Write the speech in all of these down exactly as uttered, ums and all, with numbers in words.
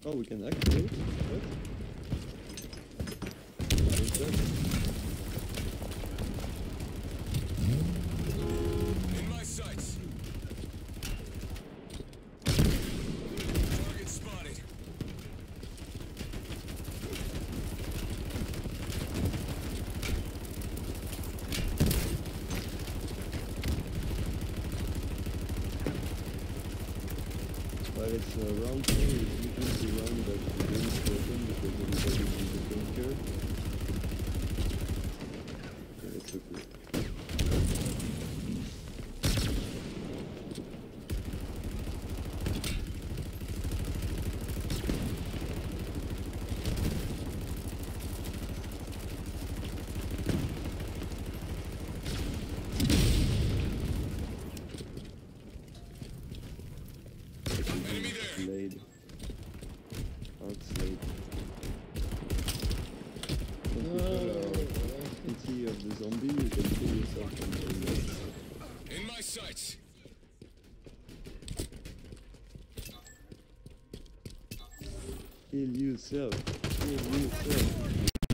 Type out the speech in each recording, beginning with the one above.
Oh, we can activate? What? What's that? In my sights. Target spotted. But it's a round thing, it's usually the round that the game is broken because everybody is a bunker. Okay, it's okay. Enemy there. Slade. Outslayed. When people are pity of the zombie, you can kill yourself and kill yourself. In my sights. Kill yourself. Kill yourself.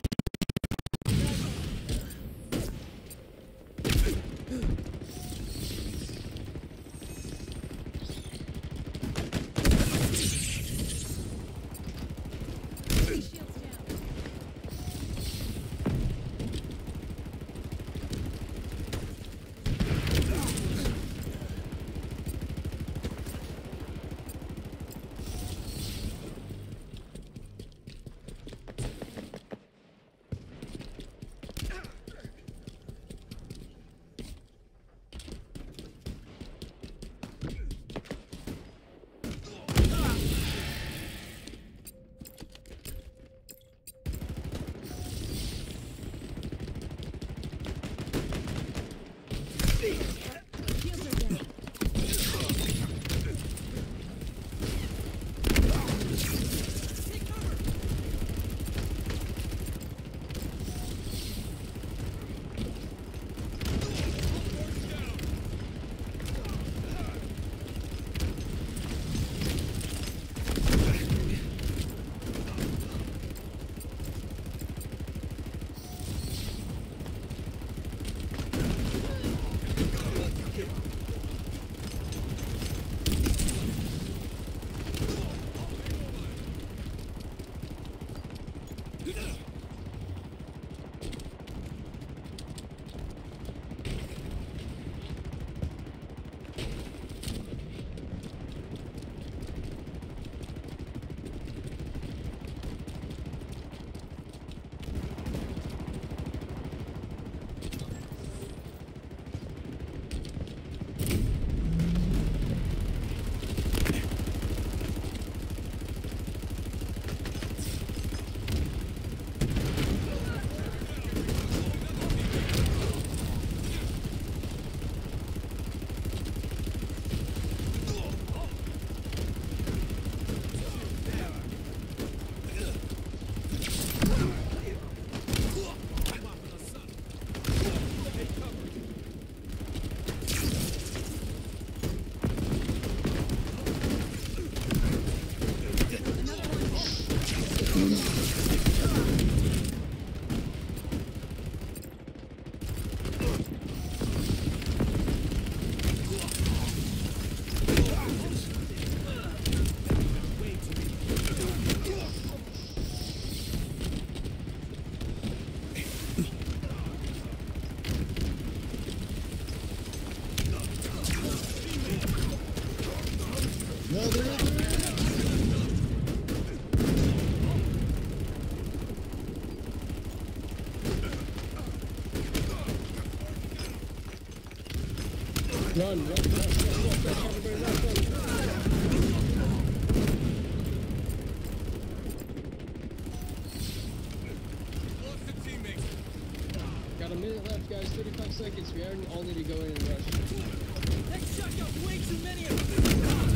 Run, run, run, run, run, run, everybody run, run. Lost a teammate. Got a minute left, guys. thirty-five seconds. We all need to go in and rush. That shot got way too many of them.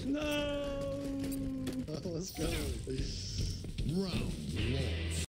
No! Let's go. Round